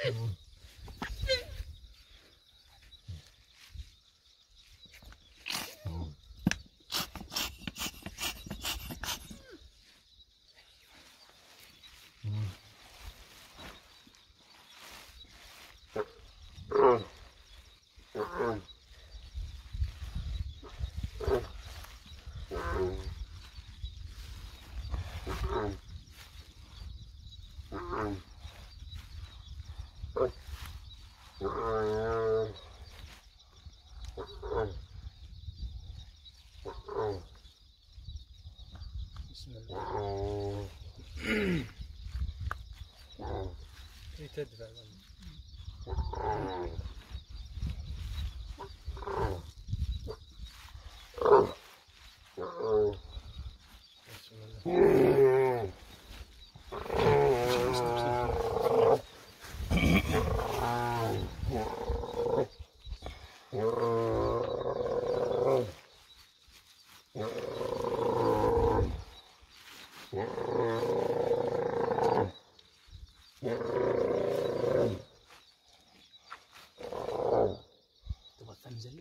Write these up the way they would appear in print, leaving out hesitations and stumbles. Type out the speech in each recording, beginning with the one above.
بسم الله. تدفع تبغى تنزل؟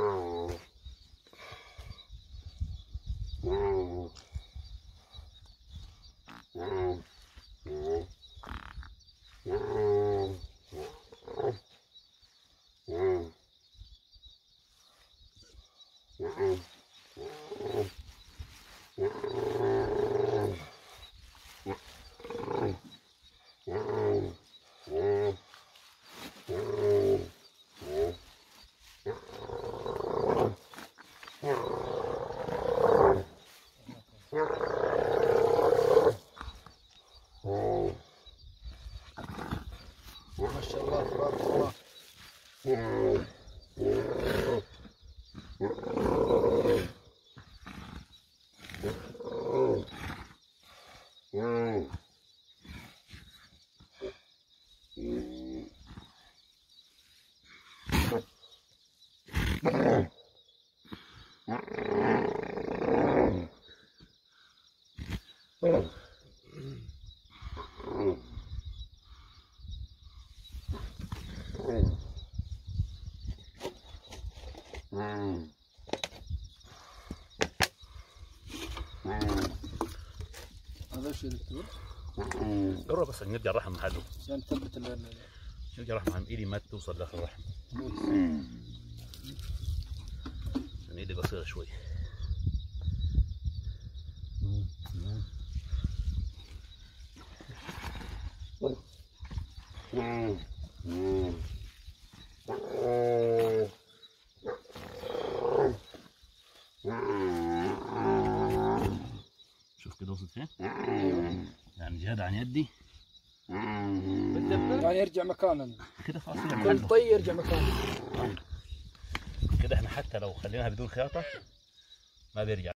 ما شاء الله تبارك الله. هذا شو دكتور؟ جرب بس نرجع الرحم محله عشان نثبت نرجع الرحم عن ايدي ما توصل داخل الرحم. عشان ايدي قصيرة شوي. شوف كده وصلت فين؟ يعني زيادة عن يدي. يعني يرجع مكانه كده خلاص كل طي يرجع مكانه. كده احنا حتى لو خليناها بدون خياطة ما بيرجع.